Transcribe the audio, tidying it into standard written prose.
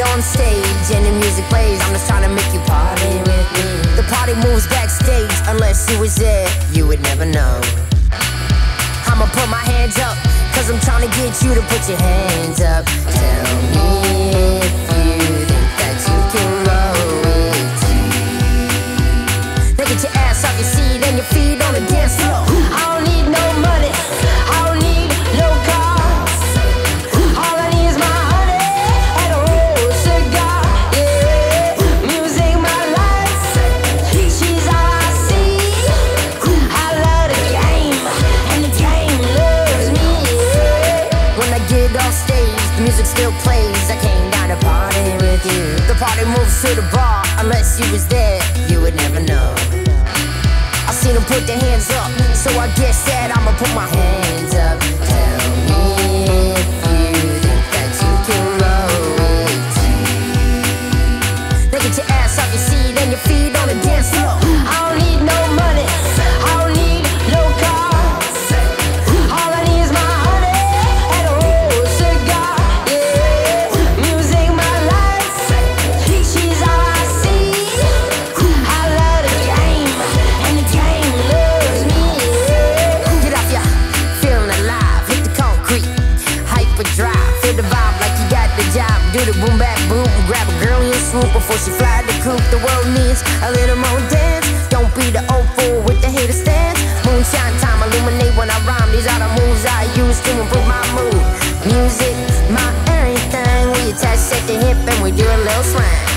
on stage and the music plays, I'm just trying to make you party with me. The party moves backstage, unless you was there, you would never know. I'ma put my hands up, cause I'm trying to get you to put your hands up. Tell me if you think that you can roll with me. Now get your ass off your seat and your feet on the dance floor. I don't need no money, I don't need no cars. All I need is my honey and a roll cigar. Yeah, music my life, she's all I see. I love the game and the game loves me. Yeah. When I get off stage, the music still plays. I came down to party with you. The party moves to the bar, unless you was there, you would never know. I seen them put their hands up, so I guess that I'ma put my hands up. Tell me if you think that you can roll with me. Now get your ass off your seat and your feet on the dance floor. I don't need no money, I don't need no cars. All I need is my honey and a roll cigar. Yeah, music my life, she's all I see. I love the game and the game loves me. Yeah. Get off ya, feeling alive, hit the concrete, hyperdrive, feel the vibe like you got the job. Do the boom back boom, grab a girl in your swoop before she fly the coop. The world needs a little more dance. Don't be the old fool with the hater stance. Moonshine time, illuminate when I rhyme. These are the moves I use to improve my mood. Music, my everything. We attach at the hip and we do a little swing.